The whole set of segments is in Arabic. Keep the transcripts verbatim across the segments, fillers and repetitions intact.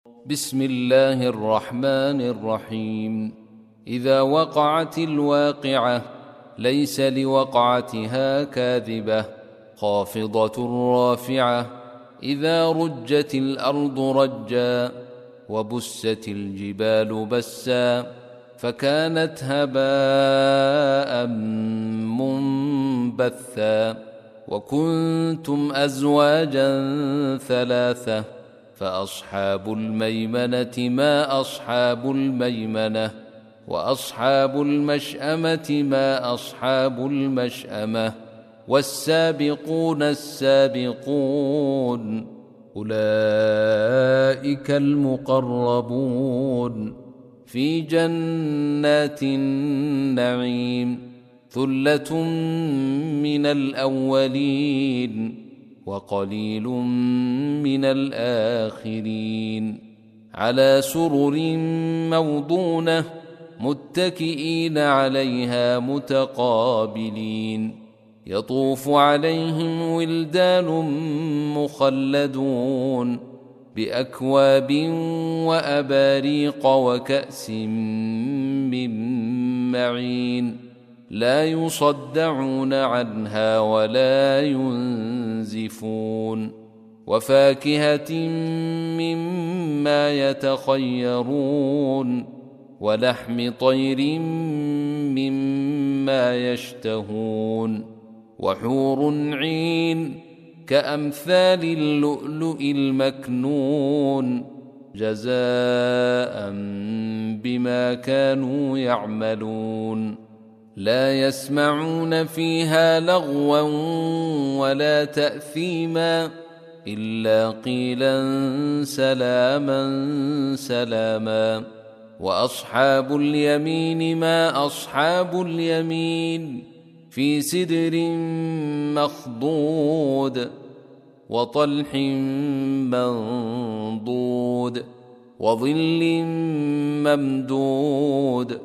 بسم الله الرحمن الرحيم. إذا وقعت الواقعة ليس لوقعتها كاذبة خافضة رافعة. إذا رجت الأرض رجا وبست الجبال بسا فكانت هباء منبثا. وكنتم أزواجا ثلاثة فأصحاب الميمنة ما أصحاب الميمنة وأصحاب المشأمة ما أصحاب المشأمة والسابقون السابقون أولئك المقربون في جنات النعيم. ثلة من الأولين وقليل من الآخرين. على سرر موضونة متكئين عليها متقابلين. يطوف عليهم ولدان مخلدون بأكواب وأباريق وكأس من معين لا يصدعون عنها ولا ينزفون. وفاكهة مما يتخيرون ولحم طير مما يشتهون. وحور عين كأمثال اللؤلؤ المكنون جزاء بما كانوا يعملون. لا يسمعون فيها لغوا ولا تأثيما إلا قيلا سلاما سلاما. وأصحاب اليمين ما أصحاب اليمين في سدر مخضود وطلح منضود وظل ممدود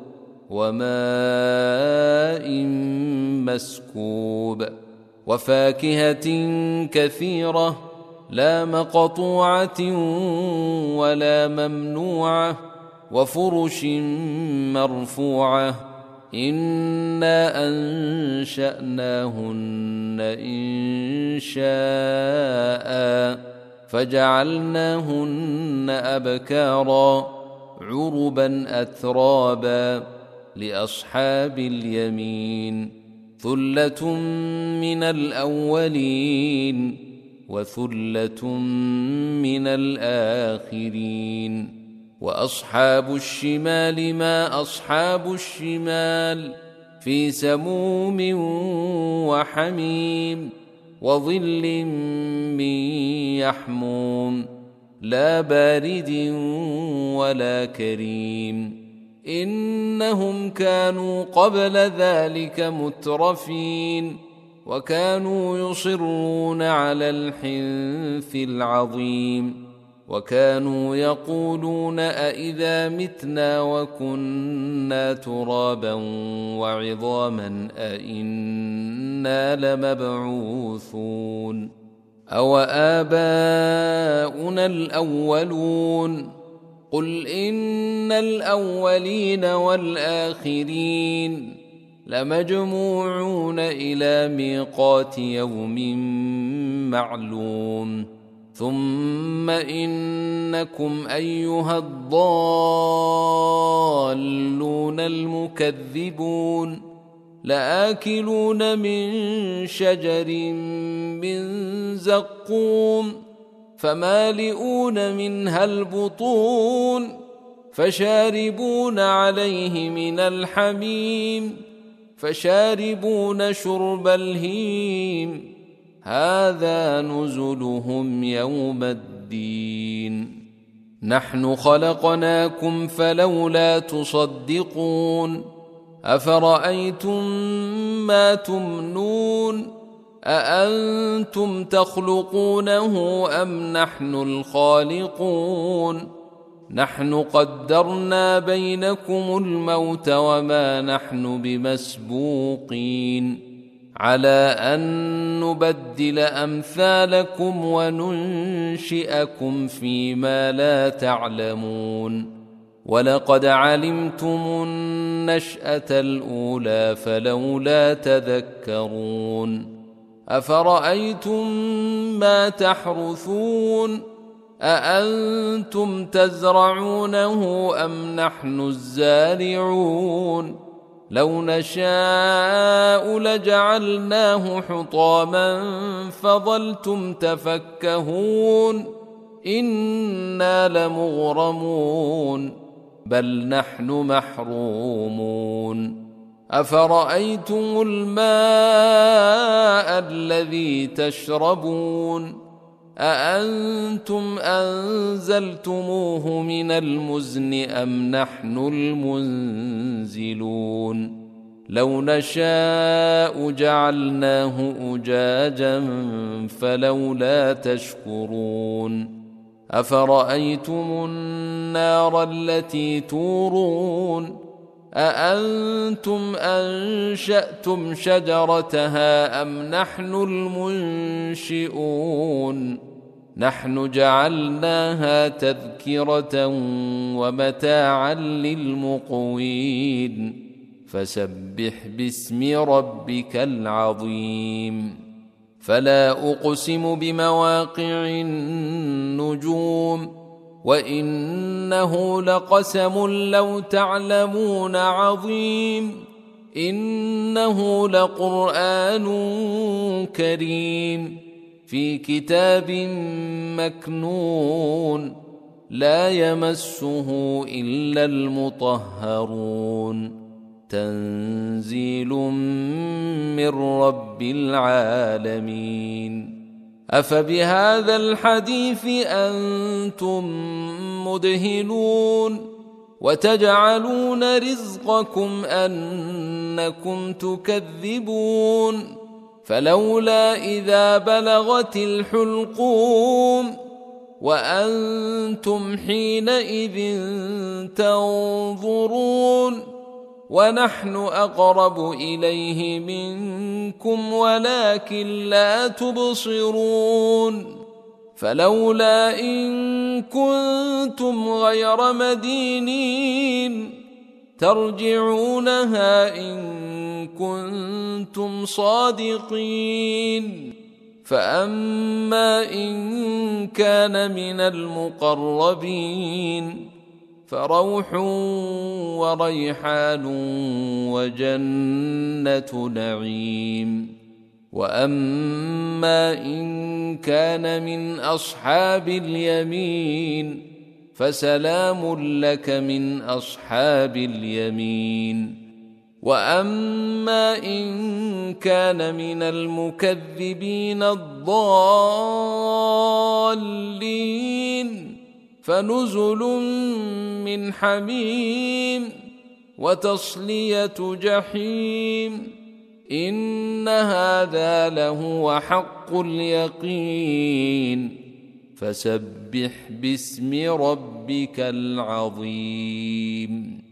وماء مسكوب. وفاكهة كثيرة لا مقطوعة ولا ممنوعة وفرش مرفوعة. إنا أنشأناهن إنشاء فجعلناهن أبكارا عربا أترابا لأصحاب اليمين. ثلة من الأولين وثلة من الآخرين. وأصحاب الشمال ما أصحاب الشمال في سموم وحميم وظل من يحموم لا بارد ولا كريم. إنهم كانوا قبل ذلك مترفين وكانوا يصرون على الحنث العظيم وكانوا يقولون أئذا متنا وكنا ترابا وعظاما أئنا لمبعوثون أو آباؤنا الأولون. قل إن الأولين والآخرين لمجموعون إلى ميقات يوم معلوم. ثم إنكم أيها الضالون المكذبون لآكلون من شجر من زقوم فمالئون منها البطون فشاربون عليه من الحميم فشاربون شرب الهيم هذا نزلهم يوم الدين. نحن خلقناكم فلولا تصدقون. أفرأيتم ما تمنون أأنتم تخلقونه أم نحن الخالقون. نحن قدرنا بينكم الموت وما نحن بمسبوقين على أن نبدل أمثالكم وننشئكم فيما لا تعلمون ولقد علمتم النشأة الأولى فلولا تذكرون أفرأيتم ما تحرثون أأنتم تزرعونه أم نحن الزارعون لو نشاء لجعلناه حطاما فظلتم تفكهون إنا لمغرمون بل نحن محرومون أفرأيتم الماء الذي تشربون أأنتم أنزلتموه من المزن أم نحن المنزلون لو نشاء جعلناه أجاجا فلولا تشكرون أفرأيتم النار التي تورون أأنتم أنشأتم شجرتها أم نحن المنشئون نحن جعلناها تذكرة ومتاعا للمقوين فسبح باسم ربك العظيم فلا أقسم بمواقع النجوم وإنه لقسم لو تعلمون عظيم إنه لقرآن كريم في كتاب مكنون لا يمسه إلا المطهرون تنزيل من رب العالمين أفبهذا الحديث أنتم مدهنون وتجعلون رزقكم أنكم تكذبون فلولا إذا بلغت الحلقوم وأنتم حينئذ تنظرون ونحن أقرب إليه منكم ولكن لا تبصرون فلولا إن كنتم غير مدينين ترجعونها إن كنتم صادقين فأما إن كان من المقربين فروح وريحان وجنة نعيم وأما إن كان من أصحاب اليمين فسلام لك من أصحاب اليمين وأما إن كان من المكذبين الضالين فنزل من حميم وتصلية جحيم إن هذا لهو حق اليقين فسبح باسم ربك العظيم.